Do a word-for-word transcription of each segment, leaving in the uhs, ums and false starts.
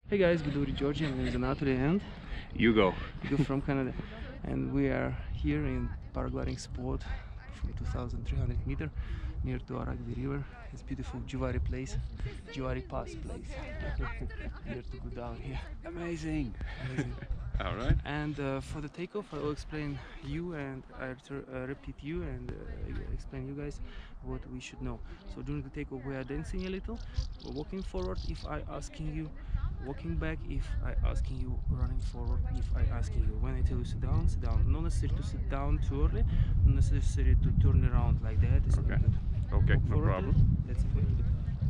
Hey guys, Guduri Georgia, my name is Anatoly and Hugo. Hugo from Canada, and we are here in paragliding spot from two thousand three hundred meter near to Aragvi River. It's beautiful Juvari place, Juvari Pass place. Here to go down here. Amazing. Amazing. All right. And uh, for the takeoff, I will explain you and I uh, repeat you and uh, explain you guys what we should know. So during the takeoff, we are dancing a little, we're walking forward if I asking you, walking back if I asking you, running forward if I asking you. When I tell you sit down, sit down. Not necessary to sit down too early, not necessary to turn around like that. It's Okay. not good. Okay, Walk no forward, problem. please. That's it. Very good.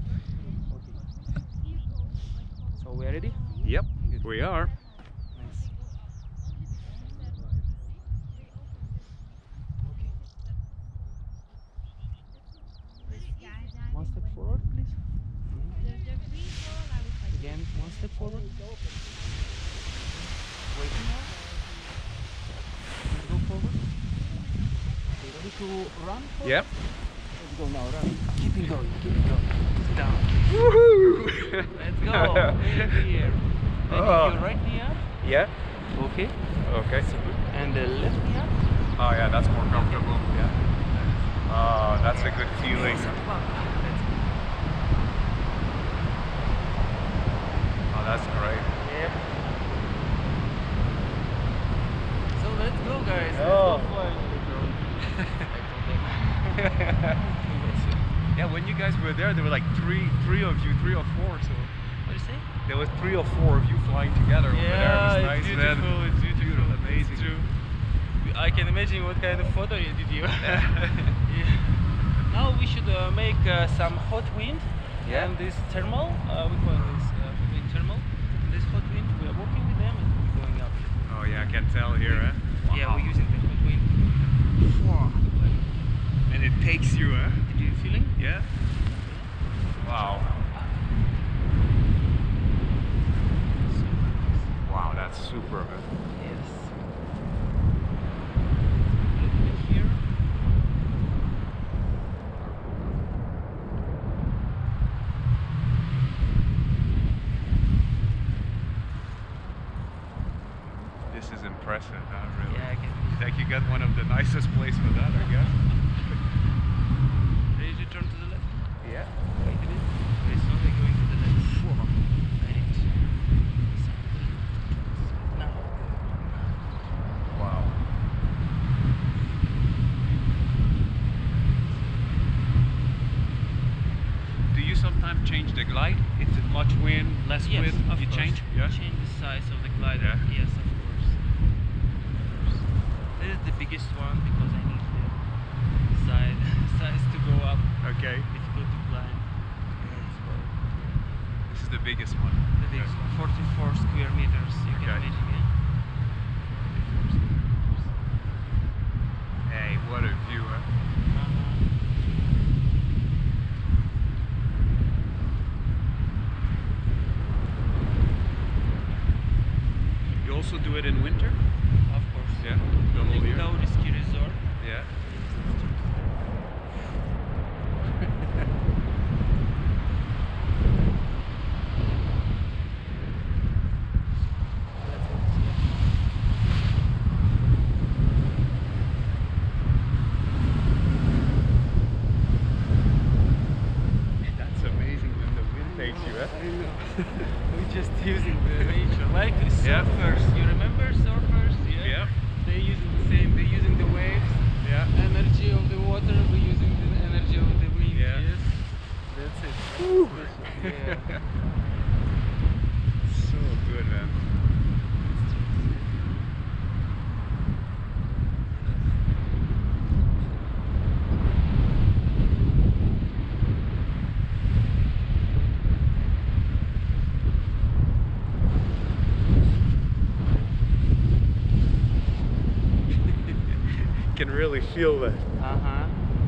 Okay. So we are ready? Yep, Good. we are. Nice. Okay. One step forward, please. Mhm. Again, one step forward. Wait. Let's go forward. Okay, ready to run? Forward? Yep. Let's go now, run. Keep it going, keep it going. Sit down. Woohoo! Let's go. Over here. Then Oh. your right knee up. Yeah. Okay. Okay. And the left knee up. Oh yeah, that's more comfortable. Yeah. Oh, that's a good feeling. Oh, that's great. Yep. So let's go, guys. Oh. Let's go fly. Yeah, when you guys were there, there were like three, three of you, three or four. So What do you say? there was three or four of you flying together over there. It was Yeah, nice, it's beautiful. man. It's beautiful. Beautiful, amazing. It's true. I can imagine what kind of photo you did you. Yeah. Now we should uh, make uh, some hot wind. Yeah. And this thermal, uh, we call this uh, wind thermal. This hot wind, we are working with them and we're going up. Oh yeah, I can tell here, huh? Yeah, Wow. we're using the hot wind. Wow. And it takes you, huh? Did you feeling? Yeah. Wow. Wow, that's super. Huh? Yes. Little bit here. This is impressive, huh? Really. Yeah, I can. Like you got one of the nicest places for that, I guess. Ready to turn to the left? Yeah. Wait a bit. Very slowly going to the left. Ready to. Now. Wow. Do you sometimes change the glide? Is it much wind, less Yes, wind? of you course. change? Yeah. Change the size of the glider. Yeah. Yes, of course. Of course. This is the biggest one because I need the side size to go up. Okay. Difficult to climb. That's why. This is the biggest one. The biggest one, forty-four square meters. You can Okay. imagine, yeah. Hey, what a view, huh? Uh-huh. You also do it in winter? Of course. Yeah. The whole The year. Gudauris ski resort. Yeah. That's amazing when the wind takes you, huh? I know. We're just using the nature. Like Yeah. surfers. You remember surfers? Yeah. Yeah. They're using the same. They're using the waves, Yeah. energy of the water. We're using the energy of the wind. Yeah. Yes. That's it. Woo. Yeah. So good, man. Can really feel the Uh huh.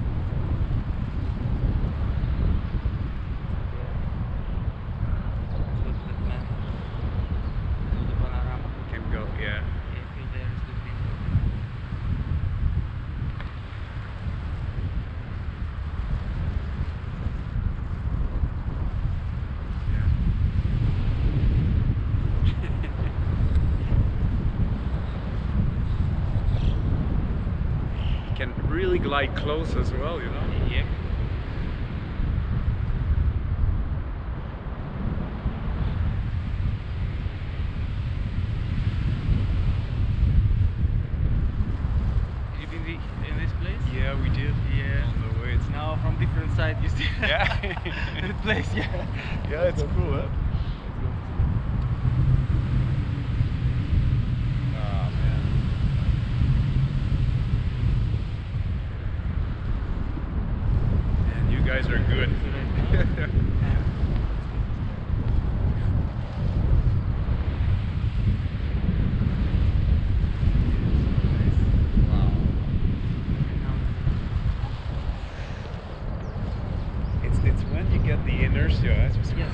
Look at that map. The panorama. can go, yeah. Yeah, feel there is the wind. really glide close as well, you know. Yep. You been the- in this place? Yeah, we did. Yeah. On the way, it's Now from different side you see Yeah. the place. Yeah. Yeah, it's cool, huh? Ah, man. Man, you guys are good. Wow. It's it's when you get the inertia. It's just Yes.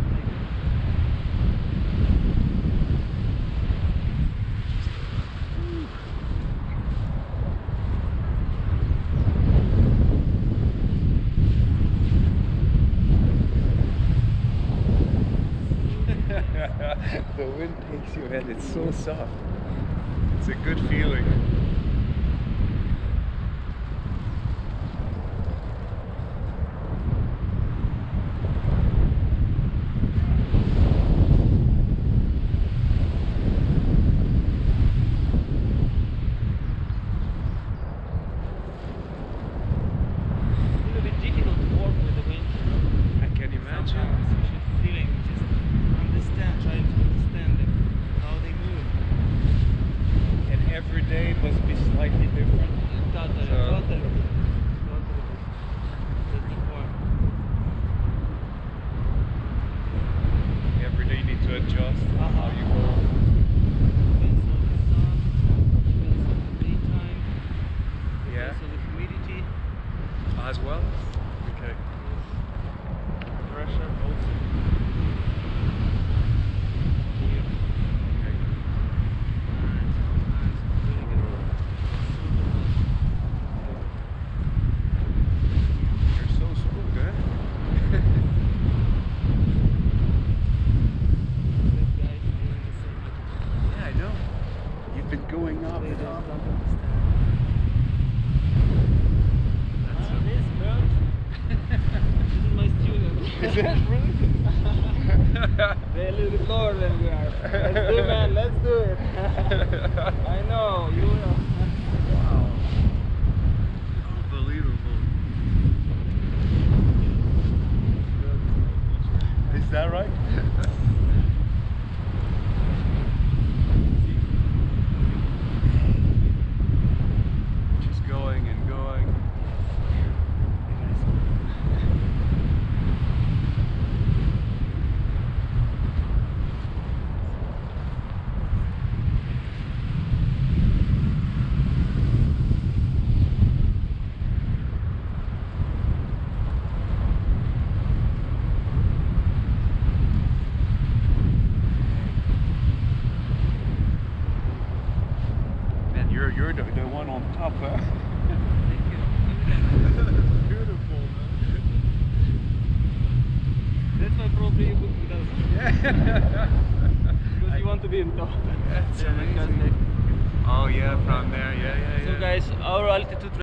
The wind takes you and it's so soft. It's a good feeling. A little bit difficult to work with the wind. I can imagine. Sometimes you should feeling, just understand, trying to understand them, how they move. And every day must be slightly different. Totally, So- totally, totally. That's the point. Every day you need to adjust Uh-huh. how you go. Depends on the sun, depends on the daytime, Yeah. depends on the humidity, As well? Okay. pressure also. Here. Okay. And sometimes really good. You're so smooth, eh? That guy is doing the same. Yeah, I know. You've been going up They and just up. don't understand. That's Ah, a- this bird. This is my student. Is that really? They're a little bit lower than we are. Let's do, man. Let's do it. I know. You know. Wow. Unbelievable. Is that right? Just going and going. Man, you're you're the, the one on top, huh? Thank you. Beautiful, man. That's why probably you booked with us. Yeah. Because you want to be in top. That's Yeah, amazing. because they- Oh yeah, from there, yeah, yeah, yeah. So guys, our altitude